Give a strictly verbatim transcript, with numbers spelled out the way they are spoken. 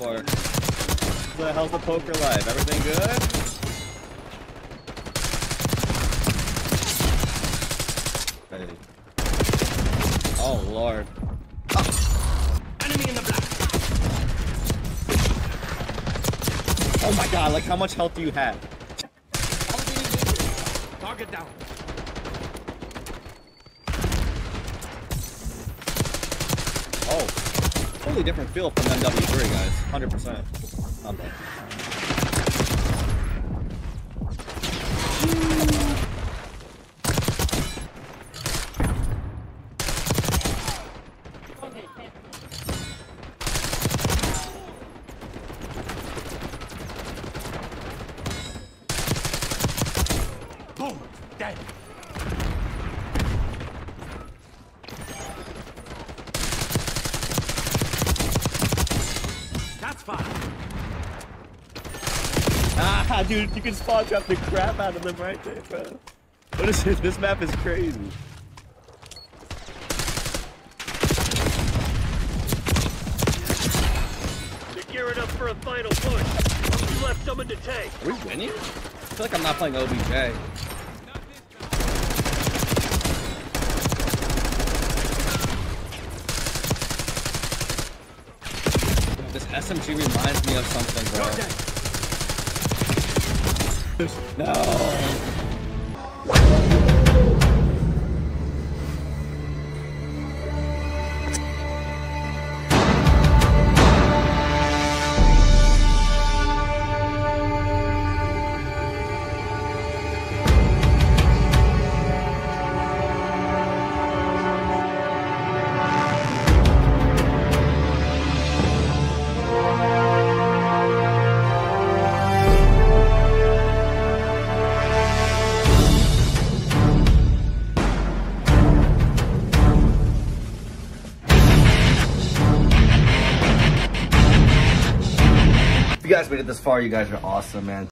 for? What the hell's the poker life? Everything good? Hey. Oh lord. Oh. Enemy in the black. Oh my god, like how much health do you have? Target down. Oh. Totally different feel from M W three, guys. one hundred percent. I'm done. Boom! Dead. That's fine. Ah, dude, you can spawn trap the crap out of them right there, bro. What is this? This map is crazy. They're gearing up for a final push. We left someone to take. Are we winning? I feel like I'm not playing O B J. This S M G reminds me of something, bro. No. If you guys made it this far, you guys are awesome, man.